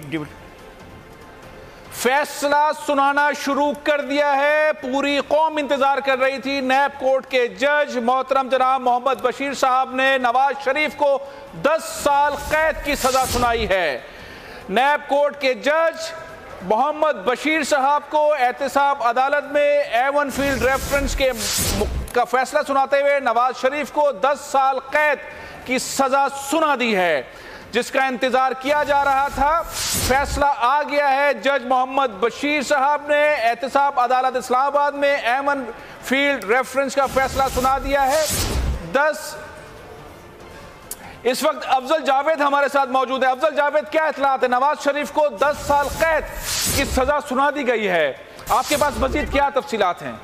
फैसला सुनाना शुरू कर दिया है। पूरी कौम इंतजार कर रही थी। नैब कोर्ट के जज मोहतरम जनाब मोहम्मद बशीर साहब ने नवाज शरीफ को 10 साल कैद की सजा सुनाई है। नैब कोर्ट के जज मोहम्मद बशीर साहब को एहतसाब अदालत में A1 फील्ड रेफरेंस का फैसला सुनाते हुए नवाज शरीफ को 10 साल कैद की सजा सुना दी है, जिसका इंतजार किया जा रहा था। फैसला आ गया है। जज मोहम्मद बशीर साहब ने एहतसाब अदालत इस्लामाबाद में A1 फील्ड रेफरेंस का फैसला सुना दिया है। इस वक्त अफजल जावेद हमारे साथ मौजूद है। अफजल जावेद, क्या इत्तलात है? नवाज शरीफ को 10 साल कैद की सजा सुना दी गई है, आपके पास मजीद क्या तफसीलात हैं?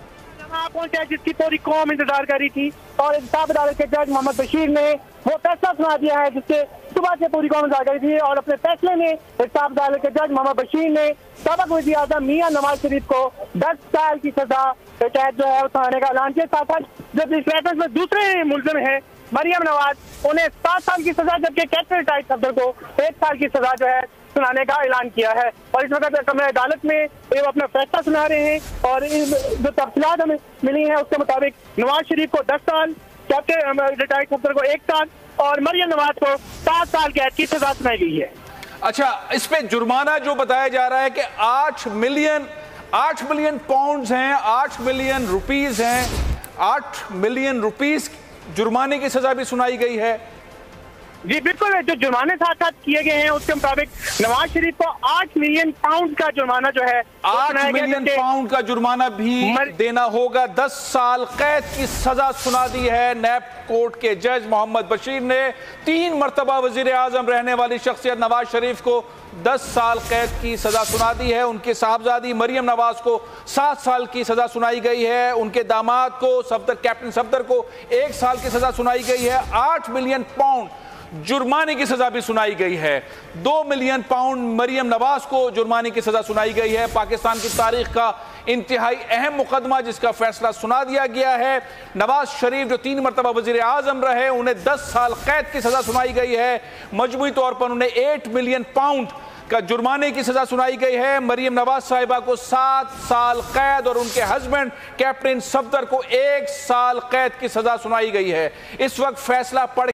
पहुंचा जिसकी पूरी कौम इंतजार कर रही थी और एहतसाब अदालत के जज मोहम्मद बशीर ने वो फैसला सुना दिया है जिसके सुबह से पूरी कौम इंतजार कर रही थी। और अपने फैसले में एहतसाब अदालत के जज मोहम्मद बशीर ने साबिक वज़ीर आज़म मियां नवाज शरीफ को 10 साल की सजा कैद जो है सुनाने का ऐलान किया। साथ साथ जब इस रेफरेंस में दूसरे मुलजिम है मरियम नवाज, उन्हें 7 साल की सजा, जबकि कैपिटल टाइट सफदर को 1 साल की सजा जो है सुनाने का ऐलान किया है। और इस वक्त कमरे अदालत में वो अपना फैसला सुना रहे हैं और जो तफसीलात हमें मिली हैं उसके मुताबिक नवाज शरीफ को 10 साल, कैपिटल रिटायर्ड सफदर को 1 साल और मरियम नवाज को 7 साल कैद की सजा सुनाई गई है। अच्छा, इस पे जुर्माना जो बताया जा रहा है कि 8 मिलियन पाउंड्स हैं, 8 मिलियन रुपीस हैं, 8 मिलियन रुपीस जुर्माने की सजा भी सुनाई गई है। जी बिल्कुल, जो जुर्माने साथ साथ किए गए हैं उसके मुताबिक नवाज शरीफ को 8 मिलियन पाउंड का जुर्माना जो है 8 मिलियन पाउंड का जुर्माना भी देना होगा। 10 साल कैद की सजा सुना दी है नैब कोर्ट के जज मोहम्मद बशीर ने। 3 मरतबा वजीर आजम रहने वाली शख्सियत नवाज शरीफ को 10 साल कैद की सजा सुना दी है। उनके साहबजादी मरियम नवाज को 7 साल की सजा सुनाई गई है। उनके दामाद को कैप्टन सफदर को 1 साल की सजा सुनाई गई है। 8 मिलियन पाउंड जुर्माने की सजा भी सुनाई गई है। 2 मिलियन पाउंड मरियम नवाज को जुर्माने की सजा सुनाई गई है। पाकिस्तान की तारीख का इंतहाई अहम मुकदमा जिसका फैसला सुना दिया गया है। नवाज शरीफ जो 3 मरतबा वजीर आजम रहे, उन्हें 10 साल कैद की सजा सुनाई गई है। मजमूई तौर पर उन्हें 8 मिलियन पाउंड का जुर्माने की सजा सुनाई गई है। मरियम नवाज साहिबा को 7 साल कैद और उनके हस्बैंड कैप्टन सफदर को 1 साल कैद की सजा सुनाई गई है। इस वक्त फैसला पढ़